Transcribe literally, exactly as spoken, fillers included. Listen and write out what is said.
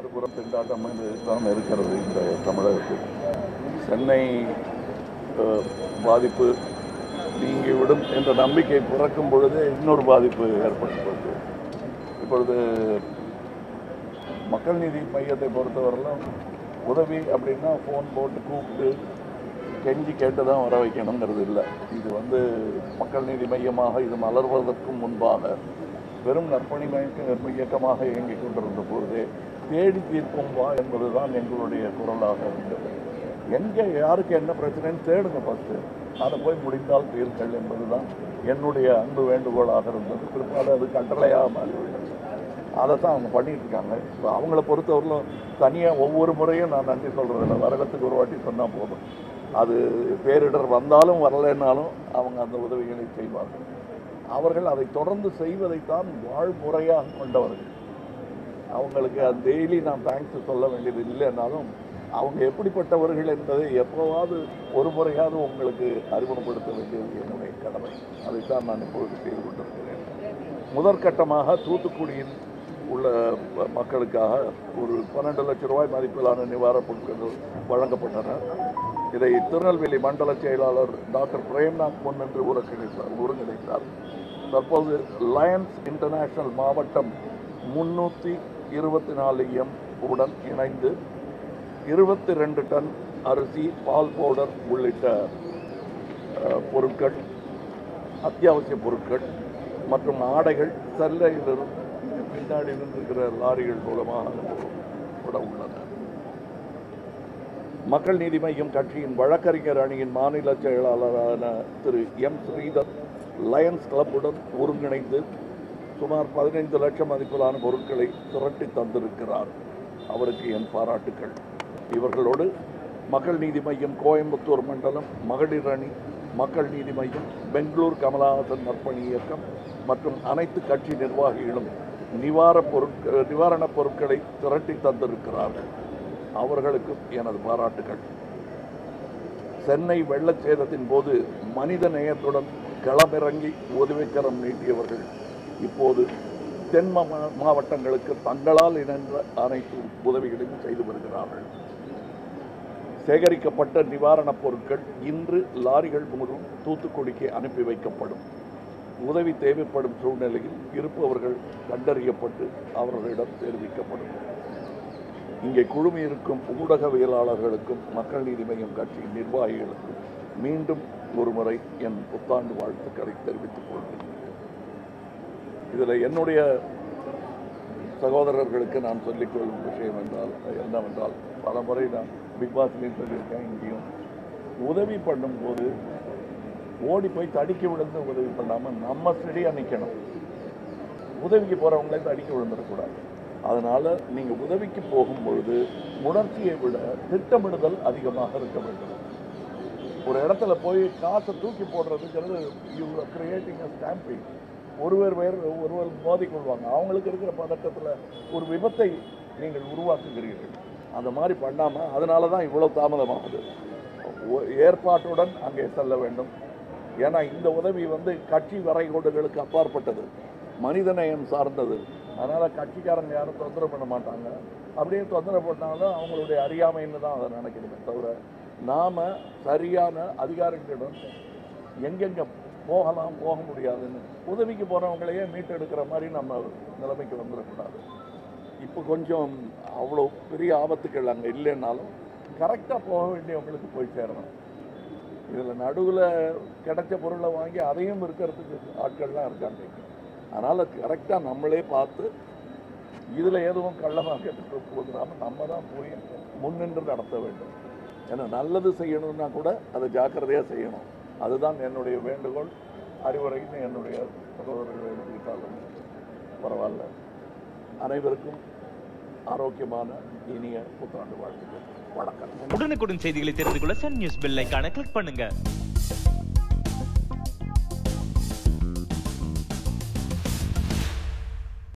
மறுபுறம் திண்டாட்டம் தான் இருக்கிறது இந்த தமிழகத்தில். சென்னை பாதிப்பு நீங்கிவிடும் என்ற நம்பிக்கை பிறக்கும் பொழுது இன்னொரு பாதிப்பு ஏற்படுகிறது. இப்பொழுது மக்கள் நீதி மையத்தை பொறுத்தவரையிலும் உதவி அப்படின்னா ஃபோன் போட்டு கூப்பிட்டு கெஞ்சி கேட்டு தான் வர வைக்கணுங்கிறது இல்லை. இது வந்து மக்கள் நீதி மையமாக இது மலர்வதற்கும் முன்பாக வெறும் நற்பணி மயக்க இயக்கமாக இயங்கிக் கொண்டிருந்த பொழுதே தேடி தீர்ப்போம் வா என்பது தான் எங்களுடைய குரலாக இருந்தது. எங்கே யாருக்கு என்ன பிரச்சனைன்னு தேடுங்க ஃபஸ்ட்டு, அதை போய் முடிந்தால் தீர்க்கள் என்பது தான் என்னுடைய அன்பு வேண்டுகோளாக இருந்தது. பிற்பாடு அது கட்டளையாக மாறிவிட்டது. அதை தான் அவங்க பண்ணிகிட்டு இருக்காங்க. இப்போ அவங்கள பொறுத்தவரையிலும் தனியாக ஒவ்வொரு முறையும் நான் நன்றி சொல்கிறதில்ல, வருடத்துக்கு ஒரு வாட்டி சொன்னால் போதும். அது பேரிடர் வந்தாலும் வரலைன்னாலும் அவங்க அந்த உதவிகளை செய்வார்கள். அவர்கள் அதை தொடர்ந்து செய்வதைத்தான் வாழ்முறையாக கொண்டவர்கள். அவங்களுக்கு அது டெய்லி நான் தேங்க்ஸ் சொல்ல வேண்டியது இல்லைன்னாலும் அவங்க எப்படிப்பட்டவர்கள் என்பதை எப்போவாவது ஒரு முறையாவது உங்களுக்கு அறிமுகப்படுத்த வேண்டியது என்னுடைய கடமை. அதைத்தான் நான் இப்பொழுது செய்து கொண்டிருக்கிறேன். முதற்கட்டமாக தூத்துக்குடியின் உள்ள மக்களுக்காக ஒரு பன்னெண்டு லட்சம் ரூபாய் மதிப்பிலான நிவாரணப் பொருட்கள் வழங்கப்பட்டன. இதை திருநெல்வேலி மண்டல செயலாளர் டாக்டர் பிரேம்நாத் முன்னின்று ஒருங்கிணைத்தார் ஒருங்கிணைத்தார் தற்போது லயன்ஸ் இன்டர்நேஷனல் மாவட்டம் முன்னூற்றி இருபத்தி நாலு எம் உடன் இணைந்து இருபத்தி ரெண்டு டன் அரிசி, பால் பவுடர் உள்ளிட்ட பொருட்கள், அத்தியாவசிய பொருட்கள் மற்றும் ஆடைகள் செல்லையிலிருந்து பின்னாடி இருந்திருக்கிற லாரிகள் மூலமாக கூட உள்ளன. மக்கள் நீதி மையம் கட்சியின் வழக்கறிஞர் அணியின் மாநில செயலாளரான திரு எம் ஸ்ரீதர் லயன்ஸ் கிளப்புடன் ஒருங்கிணைந்து சுமார் பதினைந்து லட்சம் மதிப்பிலான பொருட்களை திரட்டி தந்திருக்கிறார். அவருக்கு என் பாராட்டுக்கள். இவர்களோடு மக்கள் நீதி மையம் கோயம்புத்தூர் மண்டலம் மகளிர் அணி, மக்கள் நீதி மையம், பெங்களூர் கமலஹாசன் நற்பணி இயக்கம் மற்றும் அனைத்து கட்சி நிர்வாகிகளும் நிவார பொருட்கள் நிவாரணப் பொருட்களை திரட்டி தந்திருக்கிறார்கள். அவர்களுக்கும் எனது பாராட்டுகள். சென்னை வெள்ளச்சேதத்தின் போது மனித நேயத்துடன் களமிறங்கி உதவிக்கரம் நீட்டியவர்கள் இப்போது தென் மாவட்டங்களுக்கு தங்களால் இணைந்த அனைத்து உதவிகளையும் செய்து வருகிறார்கள். சேகரிக்கப்பட்ட நிவாரணப் பொருட்கள் இன்று லாரிகள் மூலம் தூத்துக்குடிக்கு அனுப்பி வைக்கப்படும். உதவி தேவைப்படும் சூழ்நிலையில் இருப்பவர்கள் கண்டறியப்பட்டு அவர்களிடம் தெரிவிக்கப்படும். இங்கே குழுமியிருக்கும் ஊடகவியலாளர்களுக்கும் மக்கள் நீதி மையம் கட்சியின் நிர்வாகிகளுக்கும் மீண்டும் ஒருமுறை என் புத்தாண்டு வாழ்த்துக்களை தெரிவித்துக் கொள்கிறேன். இதில் என்னுடைய சகோதரர்களுக்கு நான் சொல்லிக்கொள்ளும் விஷயம் என்றால் என்னவென்றால், பல முறை நான் பிக் பாஸ்லையும் சொல்லியிருக்கேன், இங்கேயும் உதவி பண்ணும்போது ஓடி போய் தடிக்க விழுந்து உதவி பண்ணாமல் நம்ம ஸ்டெடியாக நிற்கணும். உதவிக்கு போகிறவங்களே தடிக்க விழுந்துடக்கூடாது. அதனால் நீங்கள் உதவிக்கு போகும்பொழுது உணர்ச்சியை விட திட்டமிடுதல் அதிகமாக இருக்க வேண்டும். ஒரு இடத்துல போய் காசை தூக்கி போடுறதுங்கிறது you are creating a stamping. ஒருவர் வேறு ஒருவர் மோதிக்கொள்வாங்க. அவங்களுக்கு இருக்கிற பதட்டத்தில் ஒரு விபத்தை நீங்கள் உருவாக்குகிறீர்கள். அந்த மாதிரி பண்ணாமல், அதனால தான் இவ்வளோ தாமதமாகுது. ஏற்பாட்டுடன் அங்கே செல்ல வேண்டும். ஏன்னா இந்த உதவி வந்து கட்சி வரைகோடுகளுக்கு அப்பாற்பட்டது, மனிதநேயம் சார்ந்தது. அதனால் கட்சிக்காரங்க யாரும் தொந்தரவு பண்ண மாட்டாங்க. அப்படியே தொந்தரவு பண்ணாலும் அவங்களுடைய அறியாமைன்னு தான் அதை நினைக்கிறேன் தவிர, நாம் சரியான அதிகாரிகளிடம் எங்கெங்கே போகலாம் போக முடியாதுன்னு உதவிக்கு போகிறவங்களையே மீட்டெடுக்கிற மாதிரி நம்ம நிலைமைக்கு வந்துடக்கூடாது. இப்போ கொஞ்சம் அவ்வளோ பெரிய ஆபத்துக்கள் அங்கே இல்லைன்னாலும் கரெக்டாக போக வேண்டியவங்களுக்கு போய் சேரணும். இதில் நடுவில் கிடைச்ச பொருளை வாங்கி அதையும் இருக்கிறதுக்கு ஆட்கள்லாம் இருக்காங்க. அதனால் கரெக்டாக நம்மளே பார்த்து இதில் எதுவும் கள்ளமாக போதுனாமல் நம்ம தான் போய் முன்னின்று நடத்த வேண்டும். ஏன்னா நல்லது செய்யணும்னா கூட அதை ஜாக்கிரதையாக செய்யணும். அதுதான் என்னுடைய வேண்டுகோள். அறிவுரைன்னு என்னுடைய சகோதரர்கள் எடுத்துக்கிட்டாலும் பரவாயில்ல. அனைவருக்கும் ஆரோக்கியமான இனிய புத்தாண்டு வாழ்த்துக்கள். வணக்கம். உடனுக்குடன் செய்திகளை தெரிந்து கொள்ள சன் நியூஸ் பெல் ஐகானை கிளிக் பண்ணுங்க.